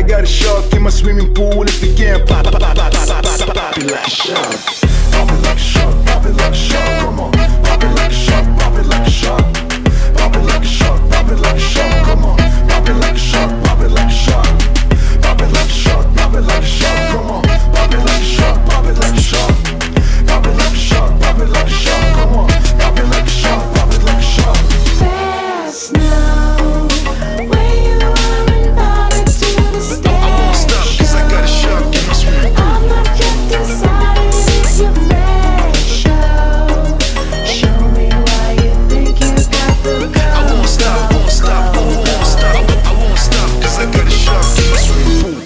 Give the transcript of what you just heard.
got a shark in my swimming pool. If you can't pop it like a shark. Pop it like a shark, pop it like a shark. Come on, pop it like a shark, pop it like a shark. Pop it like a shark, pop it like a shark. Come on, pop it like a shark, pop it like a shark. Pop it like a shark, pop it like a shark. Come on, pop it like a shark, pop it like a shark. Pop it like a shark, pop it like a shark. Come on, pop it like a shark, pop it like a shark. Fast now, where you are invited to the stage. I won't stop 'cause I got a shark in my swimming pool. I'm not yet decided if you're fresh, show. Show me why you think you got the go. I won't stop, won't stop, won't stop. I won't stop 'cause I got a shark in my swimming pool.